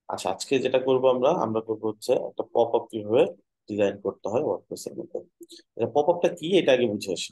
আচ্ছা, আজকে যেটা করব আমরা আমরা করবো হচ্ছে একটা পপ আপ কিভাবে ডিজাইন করতে হয় ওয়ার্ডপ্রেসের মধ্যে। পপ আপটা কি এটা আগে বুঝে আসি।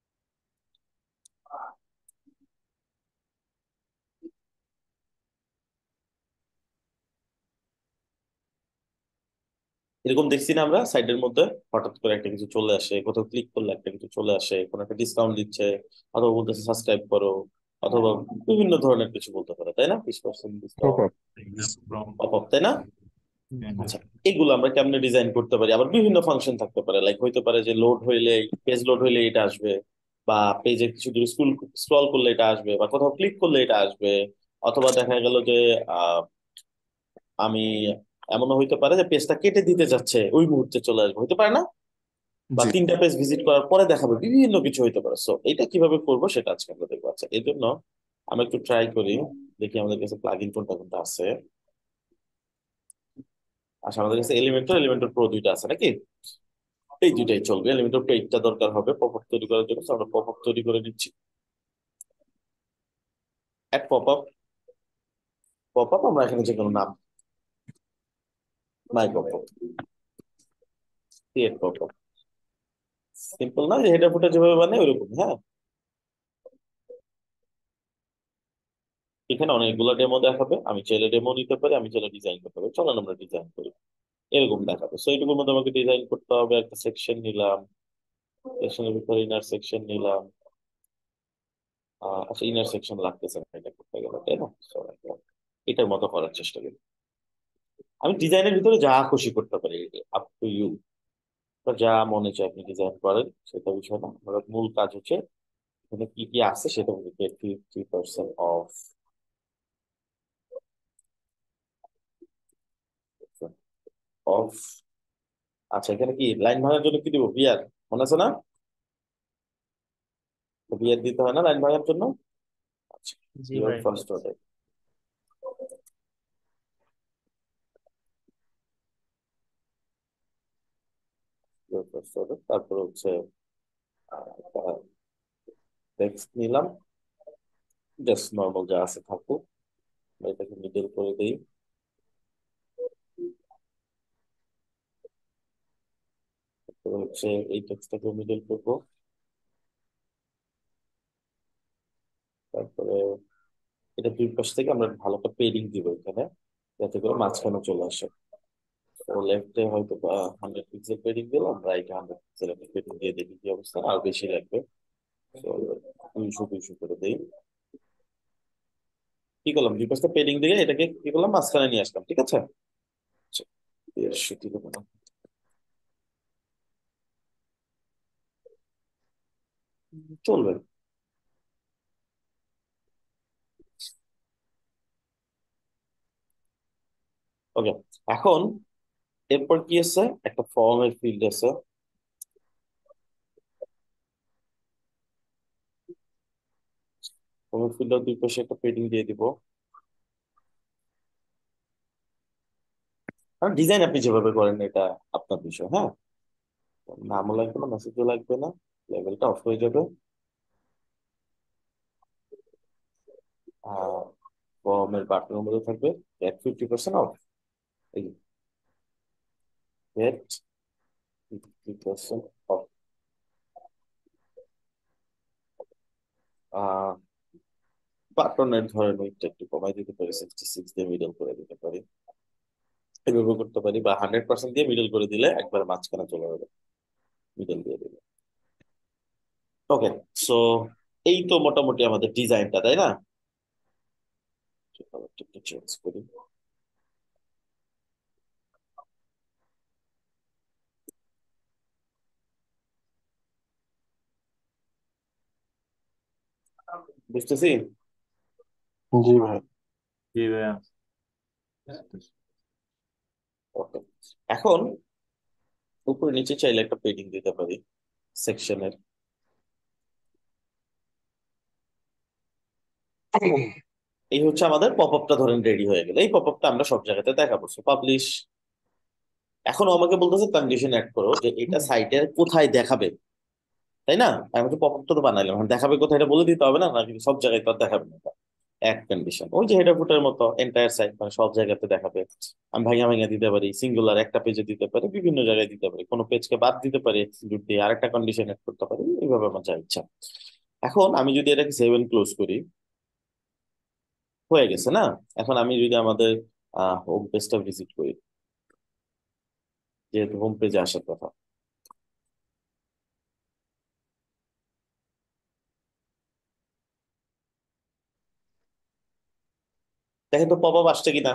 এরকম দেখছি না আমরা সাইডের মধ্যে, হঠাৎ করে একটা কিছু চলে আসে, কোথাও ক্লিক করলে একটা কিছু চলে আসে, কোনো একটা ডিসকাউন্ট দিচ্ছে, অথবা বলতেছে সাবস্ক্রাইব করো, অথবা বিভিন্ন ধরনের কিছু বলতে পারে, তাই না? 20% ডিসকাউন্ট, popup. পপ আপ, তাই না? হুম। আচ্ছা, এগুলো আমরা কেমনে ডিজাইন করতে পারি? আবার বিভিন্ন ফাংশন থাকতে পারে, লাইক হইতে পারে যে লোড হইলে, পেজ লোড হইলে এটা আসবে, বা পেজে কিছু দূর স্ক্রল করলে এটা আসবে, বা কোথাও ক্লিক করলে এটা আসবে, অথবা দেখা গেল যে আমি এমনও হইতে পারে যে পেজটা কেটে দিতে যাচ্ছে, ওই মুহূর্তে চলে আসবে, হইতে পারে না? বা জি। 3টা পেজ ভিজিট করার পরে দেখাবে, বিভিন্ন কিছু হইতে পারে। সো এটা কিভাবে করবো সেটা আজকে আমরা দেখবো। আচ্ছা, এই জন্য আমরা একটু ট্রাই করি, দেখি আমাদের কাছে প্লাগ ইন কোনটা কোনটা আছে। আচ্ছা, আমাদের কাছে এলিমেন্টর, এলিমেন্টর প্রো দুইটা আছে নাকি? এই দুইটাই চলবে। এলিমেন্টর প্রো এইটটা দরকার হবে পপ আপ তৈরি করার জন্য, so আমরা পপ আপ তৈরি করে নিচ্ছি। এক পপ আপ, পপ আপ আমরা এখানে যে কোনো নাম, my pop up, create pop up. Simple না, যে হেডার ফুটার যেভাবে বানায় ওরকম, হ্যাঁ। এখানে অনেকগুলো ডেমো দেখাবে, আমি চাইলে ডেমো নিতে পারি, আমি চাইলে ডিজাইন করতে পারি। চলেন আমরা ডিজাইন করি, এরকম দেখাবে। সো এইটুকুর মধ্যে আমাকে ডিজাইন করতে হবে। একটা সেকশন নিলাম, সেকশনের ভিতরে ইনার সেকশন নিলাম। আচ্ছা, ইনার সেকশন লাগতেছে না এটা করতে গেলে, তাই না? So, এটার মতো করার চেষ্টা করি। আমি ডিজাইনের ভিতরে যা খুশি করতে পারি, আপ টু ইউ। যা মনে চায় আপনি ডিজাইন করেন, সেটা বিষয় না। আমার মূল কাজ হচ্ছে এখানে কি কি আছে সেটা বলি। 50% অফ, অফ। আচ্ছা, এখানে কি লাইন ভাঙার জন্য কি দিব? বিয়ার, মনে আছে না? বিয়ার দিতে হয় না লাইন ভাঙার জন্য? আচ্ছা, জি বিয়ার ভাই। ফার্স্ট অর্ডার, বিয়ার ফার্স্ট অর্ডার। তারপর হচ্ছে টেক্সট নিলাম, জাস্ট নর্মাল যা আছে থাকুক। এটাকে মিডল করে দিই। তারপরে হচ্ছে এই টেক্সটটাকে মিডল করবো। তারপরে এটা দুই পাশ থেকে আমরা ভালো একটা পেডিং দিব এখানে, যাতে করে মাঝখানে চলে আসে। তো লেফটে হয়তো 100 পিক্সেল পেডিং দিলাম, রাইটে 100 পিক্সেল একটা পেডিং দিয়ে দেখি কি অবস্থা। আর বেশি লাগবে, তো 200 করে দিই। কি করলাম, দুই পাশটা পেডিং দিয়ে এটাকে কি করলাম, মাঝখানে নিয়ে আসলাম, ঠিক আছে? আচ্ছা, 150 দিব না, চলবে। ওকে, এখন এরপর কি আছে, একটা ফর্মের ফিল্ড আছে। ফর্মের ফিল্ডের দুই পাশে একটা পেডিং দিয়ে দিব। আর ডিজাইন আপনি যেভাবে করেন এটা আপনার বিষয়, হ্যাঁ। নামও লাগবে না, মেসেজও লাগবে না, লেভেলটা অফ হয়ে যাবে। আর ফর্মের বাটনের মধ্যে থাকবে গেট 50% অফ। এই গেট 50% অফ। বাটনের ধরেন ওইটা একটু কমাই দিতে পারি, 66 দিয়ে মিডল করে দিতে পারি, এভাবে করতে পারি। বা 100% দিয়ে মিডল করে দিলে একবার মাঝখানে চলে যাবে, মিডল দিয়ে দিলে। ওকে, সো এই তো মোটামুটি আমাদের ডিজাইনটা, তাই না? একটু চেঞ্জ করি। বুঝতেছি। জি ভাই। জি ভাইয়া। ওকে, এখন উপরে নিচে চাইলে একটা পেডিং দিতে পারি সেকশনের। এই হচ্ছে আমাদের পপ আপটা, ধরেন রেডি হয়ে গেল। এই পপ আপটা আমরা সব জায়গাতে দেখাবো, পাবলিশ। এখন ও আমাকে বলতেছে কন্ডিশন অ্যাড করো যে এটা সাইটের কোথায় দেখাবে, তাই না? আমি তো পপ আপটা তো বানাইলাম, এখন দেখাবে কোথায় এটা বলে দিতে হবে না, নাকি সব জায়গায় তো আর দেখাবে না এটা? এক কন্ডিশন, ওই যে হেডার ফুটের মতো এন্টায়ার সাইট, মানে সব জায়গাতে দেখাবে। আমি ভাঙা ভাঙা দিতে পারি, সিঙ্গুলার একটা পেজে দিতে পারি, বিভিন্ন জায়গায় দিতে পারি, কোনো পেজকে বাদ দিতে পারি, এক্সিকিউট দিয়ে আরেকটা কন্ডিশন এড করতে পারি, এইভাবে আমার যা ইচ্ছা। এখন আমি যদি এটাকে সেভ এন্ড ক্লোজ করি, হয়ে গেছে না? এখন আমি যদি আমাদের হোম পেজটা ভিজিট করি, যেহেতু হোম পেজে আসার কথা, দেখেন তো পপ আপ আসছে কিনা,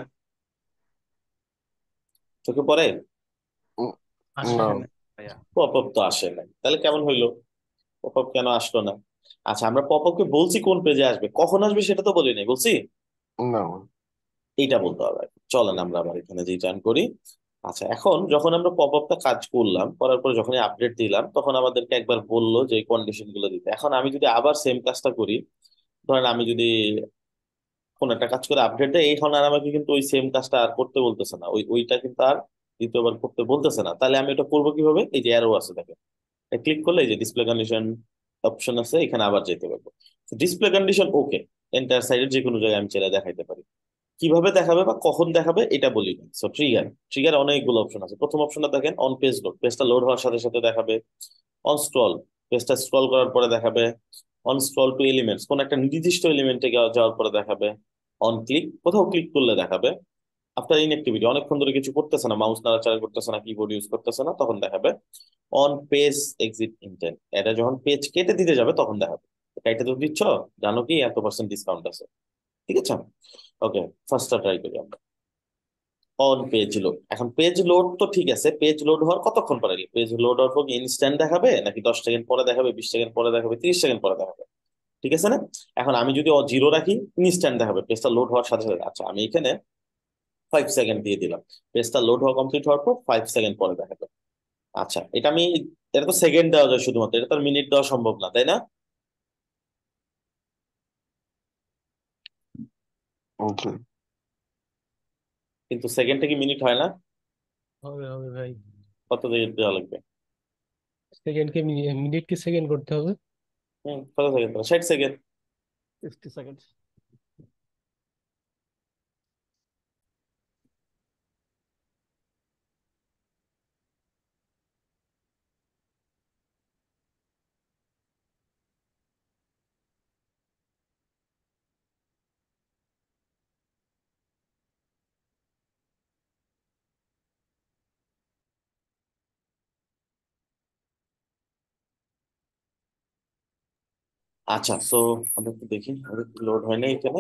চোখে পড়ে? উম, আসে না। না ভাইয়া। পপ আপ তো আসে নাই, তাহলে কেমন হইলো? পপ আপ কেন আসলো না? আচ্ছা, আমরা পপ আপকে বলছি কোন পেজে আসবে, কখন আসবে সেটা তো বলি নাই, বলছি? না। এইটা বলতে হবে। চলেন আমরা আবার এখানে যে টার্ন করি। আচ্ছা, এখন যখন আমরা পপ আপটা কাজ করলাম, করার পর যখন আপডেট দিলাম, তখন আমাদেরকে একবার বললো যে কন্ডিশন গুলো দিতে। এখন আমি যদি আবার সেম কাজটা করি, ধরেন আমি যদি কোন একটা কাজ করে আপডেট দেয়, এখন আর আমাকে কিন্তু ওই সেম কাজটা আর করতে বলতেছে না, ওইটা কিন্তু আর দ্বিতীয়বার করতে বলতেছে না। তাহলে আমি এটা করবো কিভাবে? এই যে অ্যারো আছে দেখেন, ক্লিক করলে এই যে ডিসপ্লে কন্ডিশন অপশন আছে, এখানে আবার যেতে পারবো। ডিসপ্লে কন্ডিশন ওকে, এন্টার সাইডের যে কোনো জায়গায় আমি চাইলে দেখাইতে পারি। কিভাবে দেখাবে বা কখন দেখাবে এটা বলি না। সো ট্রিগার, ট্রিগার অনেকগুলো অপশন আছে। প্রথম অপশনটা দেখেন, অন পেজ লোড, পেজটা লোড হওয়ার সাথে সাথে দেখাবে। অন স্ক্রল, পেজটা স্ক্রল করার পরে দেখাবে। অন স্ক্রল টু এলিমেন্টস, কোন একটা নির্দিষ্ট এলিমেন্টে যাওয়ার পরে দেখাবে। অন ক্লিক, কোথাও ক্লিক করলে দেখাবে। আফটার ইনঅ্যাক্টিভিটি, অনেকক্ষণ ধরে কিছু করতেছে না, মাউস নাড়াচাড়া করতেছে না, কিবোর্ড ইউজ করতেছে না, তখন দেখাবে। অন পেজ এক্সিট ইন্টেন্ট, এটা যখন পেজ কেটে দিতে যাবে তখন দেখাবে। কেটে তো দিচ্ছ, জানো কি এত পার্সেন্ট ডিসকাউন্ট আছে, ঠিক আছে? ওকে, ফার্স্টটা ট্রাই করি আমরা। অন পেজ লোড, এখন পেজ লোড তো ঠিক আছে, পেজ লোড হওয়ার কতক্ষণ পরে? পেজ লোড হওয়ার পর ইনস্ট্যান্ট দেখাবে, নাকি 10 সেকেন্ড পরে দেখাবে, 20 সেকেন্ড পরে দেখাবে, 30 সেকেন্ড পরে দেখাবে? ঠিক আছে না? এখন আমি যদি জিরো রাখি, ইনস্ট্যান্ট দেখাবে, পেজটা লোড হওয়ার সাথে সাথে। আচ্ছা, আমি এখানে 5 সেকেন্ড দিয়ে দিলাম, পেজটা লোড হওয়া কমপ্লিট হওয়ার পর 5 সেকেন্ড পরে দেখাবে। আচ্ছা, এটা আমি, এটা তো সেকেন্ড দেওয়া যায় শুধুমাত্র, এটা তো আর মিনিট দেওয়া সম্ভব না, তাই না? জি। কিন্তু সেকেন্ডটা কি মিনিট হয় না? হবে হবে ভাই। কত দিয়ে দেওয়া লাগবে? সেকেন্ডকে মিনিটকে সেকেন্ড করতে হবে। কত সেকেন্ড? 60 সেকেন্ড। 50 সেকেন্ড। আচ্ছা, সো আমরা একটু দেখি আমাদের লোড হয় না এখানে।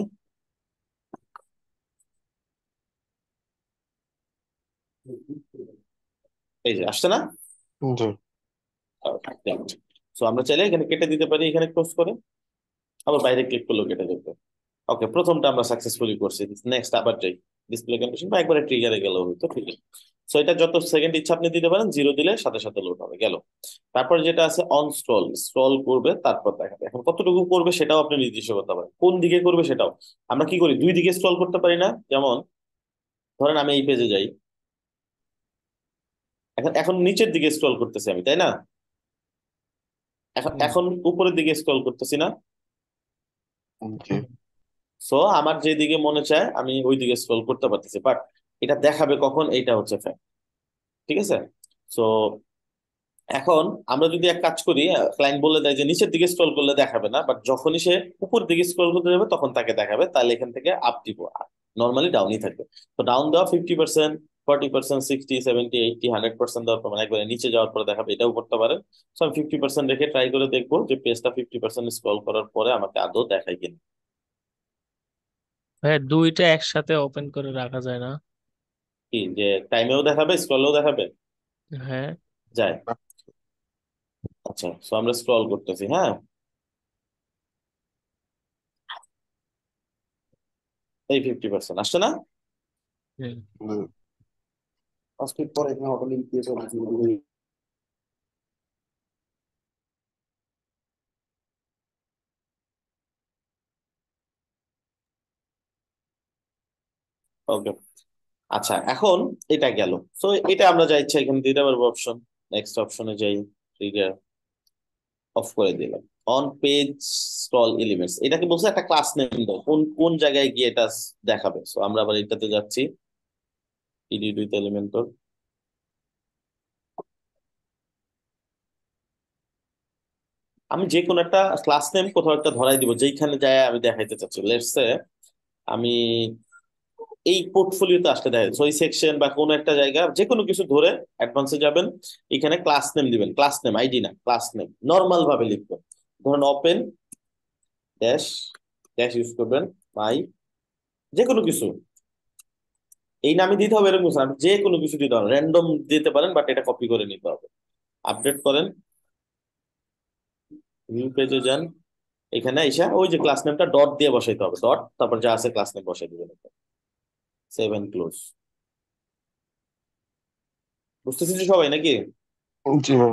এই যে আসছে না? জি। সো আমরা চাইলে এখানে কেটে দিতে পারি, এখানে ক্লোজ করে আবার বাইরে ক্লিক করলেও কেটে যেতে। ওকে, প্রথমটা আমরা সাকসেসফুলি করছি। নেক্সট আবার যাই, ডিসপ্লে কন্ডিশন বা একবারে ট্রিগারে গেল হয়তো, ঠিক আছে। সো এটা যত সেকেন্ড ইচ্ছা আপনি দিতে পারেন, জিরো দিলে সাথে সাথে লোড হবে, গেল। তারপর যেটা আছে অন স্ক্রল, স্ক্রল করবে তারপর দেখাবে। এখন কতটুকু করবে সেটাও আপনি নির্দিষ্ট করতে পারেন, কোন দিকে করবে সেটাও। আমরা কি করি, দুই দিকে স্ক্রল করতে পারি না? যেমন ধরেন আমি এই পেজে যাই, এখন এখন নিচের দিকে স্ক্রল করতেছি আমি, তাই না? এখন হুম। এখন উপরের দিকে স্ক্রল করতেছি না। জি। সো আমার যেদিকে মনে চায় আমি ওই দিকে স্ক্রল করতে পারতেছি, বাট এটা দেখাবে কখন, এইটা হচ্ছে ফ্যাক্ট, ঠিক আছে? সো এখন আমরা যদি এক কাজ করি, ক্লায়েন্ট বলে দেয় যে নিচের দিকে স্ক্রল করলে দেখাবে না, বাট যখনই সে উপর দিকে স্ক্রল করতে যাবে তখন তাকে দেখাবে, তাহলে এখান থেকে আপ দিব, নর্মালি ডাউনই থাকবে। তো ডাউন দেওয়া 50%, 40%, 60, 70, 80, 100% দেওয়ার পর, মানে একবারে নিচে যাওয়ার পরে দেখাবে, এটাও করতে পারেন। সো আমি 50% রেখে ট্রাই করে দেখবো যে পেজটা 50% স্ক্রল করার পরে আমাকে আদৌ দেখায় কিনা। ভাইয়া দুইটা একসাথে ওপেন করে রাখা যায় না? কি যে টাইমেও দেখাবে, স্ক্রলেও দেখাবে? হ্যাঁ। যায়। আচ্ছা, সো আমরা স্ক্রল করতেছি, হ্যাঁ, এই 50% আসছে না? হুম। জি। 5 মিনিট পরে এখানে অটো লিঙ্ক দিয়ে চলে আসবে। ওকে, আচ্ছা, এখন এটা গেল। সো এটা আমরা যা ইচ্ছা এখানে দিতে পারবো অপশন। নেক্সট অপশনে যাই, ট্রিগার। অফ করে দিলাম। অন পেজ স্ক্রল এলিমেন্টস, এটাকে বলছে একটা ক্লাস নেম দাও, কোন কোন জায়গায় গিয়ে এটা দেখাবে। সো আমরা আবার এটাতে যাচ্ছি, ইডিট উইথ এলিমেন্টর। আমি যে কোনো একটা ক্লাস নেম কোথাও একটা ধরাই দিব যেইখানে যায় আমি দেখাইতে চাচ্ছি। লেটস সে আমি এই পোর্টফোলিওতে আসতে দেখা যাচ্ছে ওই সেকশন বা কোনো একটা জায়গা যে কোনো কিছু ধরে অ্যাডভান্সে যাবেন, এখানে ক্লাস নেম দিবেন, ক্লাস নেম আইডি না, ক্লাস নেম নর্মাল ভাবে লিখবেন। ধরুন ওপেন ড্যাশ ড্যাশ ইউজ করবেন মাই, যে কোনো কিছু এই নামে দিতে হবে এরকম কিছু না, আপনি যে কোনো কিছু দিতে পারেন, র্যান্ডম দিতে পারেন, বাট এটা কপি করে নিতে হবে। আপডেট করেন, নিউ পেজে যান, এখানে এসে ওই যে ক্লাস নেমটা ডট দিয়ে বসাইতে হবে, ডট তারপর যা আছে ক্লাস নেম বসাই দিবেন। Save and close. বুঝতেছি সবাই নাকি? জি ভাই।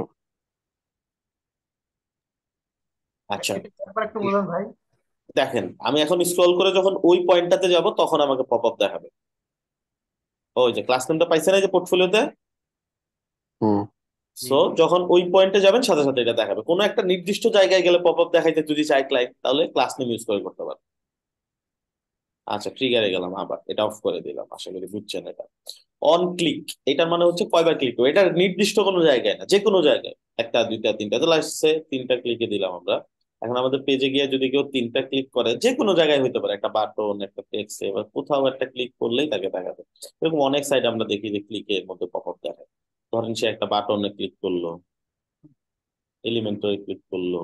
আচ্ছা, এটা একবার একটু বলুন ভাই। দেখেন আমি এখন স্ক্রল করে যখন ওই পয়েন্টটাতে যাব তখন আমাকে পপ আপ দেখাবে। ওই যে ক্লাস নেমটা পাইছে না যে পোর্টফোলিওতে। হুম। সো যখন ওই পয়েন্টে যাবেন সাথে সাথে এটা দেখাবে। কোনো একটা নির্দিষ্ট জায়গায় গেলে পপ আপ দেখাইতে যদি চাই ক্লায়েন্ট, তাহলে ক্লাস নেম ইউজ করে করতে পারে। আচ্ছা, ট্রিগারে গেলাম, আবার এটা অফ করে দিলাম, আশা করি বুঝছেন এটা। অন ক্লিক, এটার মানে হচ্ছে কয়বার ক্লিক করবো, এটা নির্দিষ্ট কোনো জায়গায় না, যে কোনো জায়গায় একটা দুইটা তিনটা, তো লাস্টে তিনটা ক্লিকে দিলাম আমরা। এখন আমাদের পেজে গিয়ে যদি কেউ তিনটা ক্লিক করে, যে কোনো জায়গায় হইতে পারে, একটা বাটন একটা টেক্সট, এবার কোথাও একটা ক্লিক করলেই তাকে দেখাবে। এরকম অনেক সাইট আমরা দেখি যে ক্লিকের মধ্যে পপ আপ দেখায়। ধরেন সে একটা বাটনে ক্লিক করলো, এলিমেন্টরে ক্লিক করলো,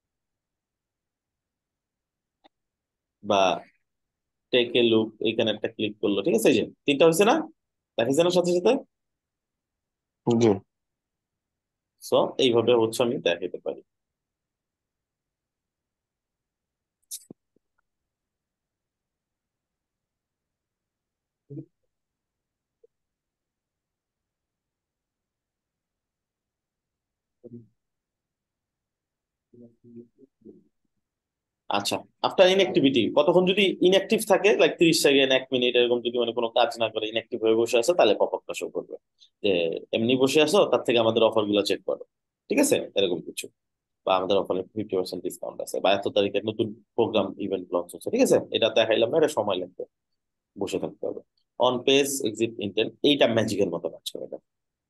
বা টেক এ লুক এখানে একটা ক্লিক করলো, ঠিক আছে, এই যে তিনটা হয়েছে না, দেখাচ্ছে না সাথে সাথে। জি। সো এইভাবে হচ্ছে আমি দেখাতে পারি। আচ্ছা, আফটার ইনঅ্যাক্টিভিটি কতক্ষণ যদি ইনঅ্যাক্টিভ থাকে, লাইক 30 সেকেন্ড 1 মিনিট এরকম, যদি মানে কোনো কাজ না করে ইনঅ্যাক্টিভ হয়ে বসে আছে, তাহলে পপ আপটা শো করবে যে এমনি বসে আছো, তার থেকে আমাদের অফার গুলো চেক করো, ঠিক আছে, এরকম কিছু। বা আমাদের অফারে 50% ডিসকাউন্ট আছে, বা এত তারিখে নতুন প্রোগ্রাম ইভেন্ট লঞ্চ হচ্ছে, ঠিক আছে, এটা দেখাইলাম না, এটা সময় লাগবে, বসে থাকতে হবে। অন পেজ এক্সিট ইন্টেন্ট, এইটা ম্যাজিকের মতো কাজ করে এটা।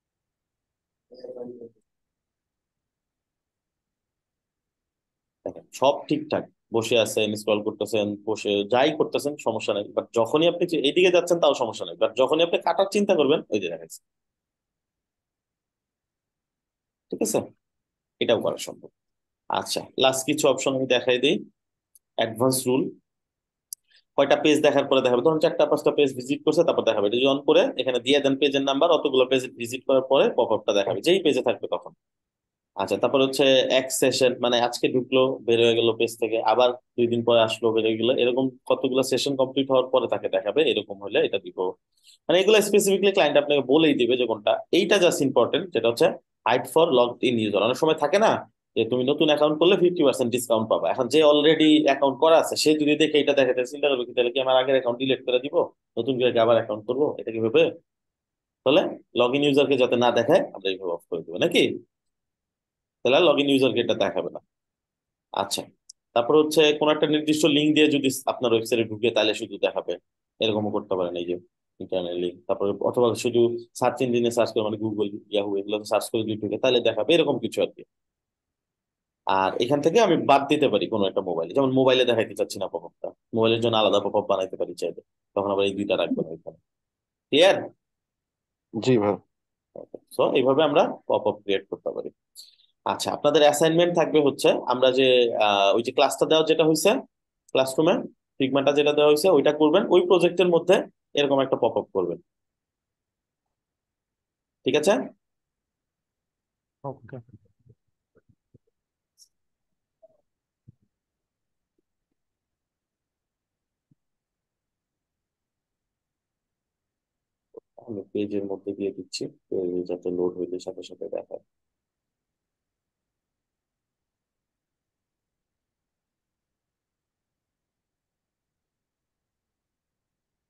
দেখেন সব ঠিকঠাক, বসে আছেন স্ক্রল করতেছেন, বসে যাই করতেছেন সমস্যা নেই, বাট যখনই আপনি এইদিকে যাচ্ছেন তাও সমস্যা নেই, বাট যখনই আপনি কাটার চিন্তা করবেন ওই যে দেখাচ্ছে, ঠিক আছে, এটাও করা সম্ভব। আচ্ছা, লাস্ট কিছু অপশন আমি দেখাই দিই। অ্যাডভান্স রুল, কয়টা পেজ দেখার পরে দেখাবে, ধরুন 4টা 5টা পেজ ভিজিট করছে তারপর দেখাবে, এটা যদি অন করে এখানে দিয়ে দেন পেজের নাম্বার, অতগুলো পেজ ভিজিট করার পরে পপ আপটা দেখাবে যেই পেজে থাকবে তখন। আচ্ছা, তারপর হচ্ছে এক সেশন, মানে আজকে ঢুকলো বের হয়ে গেল পেজ থেকে, আবার 2 দিন পরে আসলো বের হয়ে গেলো, এরকম কতগুলো সেশন কমপ্লিট হওয়ার পরে তাকে দেখাবে, এরকম হলে এটা দিব। মানে এগুলো স্পেসিফিকলি ক্লায়েন্ট আপনাকে বলেই দিবে যে কোনটা। এইটা জাস্ট ইম্পর্টেন্ট, যেটা হচ্ছে hide for logged in user. অনেক সময় থাকে না যে তুমি নতুন অ্যাকাউন্ট করলে 50% ডিসকাউন্ট পাবা, এখন যে অলরেডি অ্যাকাউন্ট করা আছে সে যদি দেখে এটা দেখাতে চিন্তা করবে কি, তাহলে কি আমার আগের অ্যাকাউন্ট ডিলিট করে দিব, নতুন করে আবার অ্যাকাউন্ট করবো, এটা কি ভেবে, তাহলে লগ ইন ইউজারকে যাতে না দেখায় আমরা এইভাবে অফ করে দেবো নাকি, তাহলে লগ ইন ইউজারকে এটা দেখাবে না। আচ্ছা, তারপর হচ্ছে কোন একটা নির্দিষ্ট লিঙ্ক দিয়ে যদি আপনার ওয়েবসাইটে ঢুকে তাহলে শুধু দেখাবে, এরকমও করতে পারেন, এই যে ইন্টারনেট লিঙ্ক, তারপরে অথবা শুধু সার্চ ইঞ্জিনে সার্চ করে, মানে গুগল ইয়াহু এগুলো সার্চ করে যদি ঢুকে তাহলে দেখাবে, এরকম কিছু আর কি। আর এখান থেকে আমি বাদ দিতে পারি কোনো একটা মোবাইলে, যেমন মোবাইলে দেখাইতে চাচ্ছি না পপআপটা, মোবাইলের জন্য আলাদা পপআপ বানাইতে পারি চাইলে, তখন আবার এই দুইটা রাখবো না এখানে। ক্লিয়ার? জি ভাই। সো এইভাবে আমরা পপআপ ক্রিয়েট করতে পারি। আচ্ছা, আপনাদের অ্যাসাইনমেন্ট থাকবে হচ্ছে আমরা যে ওই যে ক্লাসটা দেওয়া যেটা হয়েছে ক্লাসরুমে, ফিগমাটা যেটা দেওয়া হয়েছে ওইটা করবেন, ওই প্রজেক্টের মধ্যে এরকম একটা পপ আপ করবেন, ঠিক আছে। ওকে। আমি পেজের মধ্যে দিয়ে দিচ্ছি, যাতে লোড হইলে সাথে সাথে দেখায়।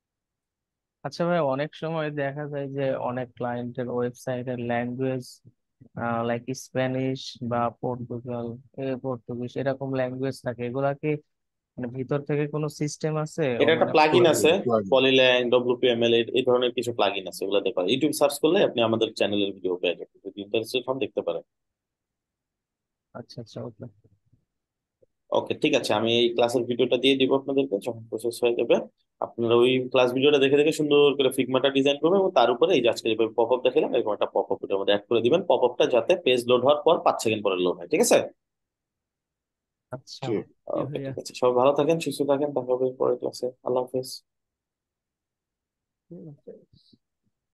আচ্ছা ভাই, অনেক সময় দেখা যায় যে অনেক ক্লায়েন্টের ওয়েবসাইটের ল্যাঙ্গুয়েজ লাইক স্প্যানিশ বা পর্তুগিজ এরকম ল্যাঙ্গুয়েজ থাকে, এগুলা কি মানে ভিতর থেকে কোনো সিস্টেম আছে এটা একটা মানে প্লাগইন খুলে? আছে, প্লাগইন। পলিল্যাং, ডব্লিউপিএমএল, এই ধরনের কিছু প্লাগইন আছে, ওগুলো দেখতে পারেন। ইউটিউব সার্চ করলে আপনি আমাদের চ্যানেলের ভিডিও পেয়ে যাবেন, যদি ইন্টারেস্টেড হন দেখতে পারেন। আচ্ছা আচ্ছা, ওকে। ওকে, ঠিক আছে, আমি এই ক্লাসের ভিডিওটা দিয়ে দিব আপনাদেরকে যখন প্রসেস হয়ে যাবে। আপনারা ওই ক্লাস ভিডিওটা দেখে দেখে সুন্দর করে ফিগমাটা ডিজাইন করবেন, এবং তার উপরে এই যে আজকে যেভাবে পপ আপ দেখালাম এরকম একটা পপ আপ এটার মধ্যে অ্যাড করে দিবেন। পপ আপটা যাতে পেজ লোড হওয়ার পর 5 সেকেন্ড পরে লোড হয়, ঠিক আছে? আচ্ছা, জি। জি ওকে, ভাইয়া। ঠিক আছে, সবাই ভালো থাকেন, সুস্থ থাকেন, দেখা হবে পরের ক্লাসে। আল্লাহ হাফেজ। হুম।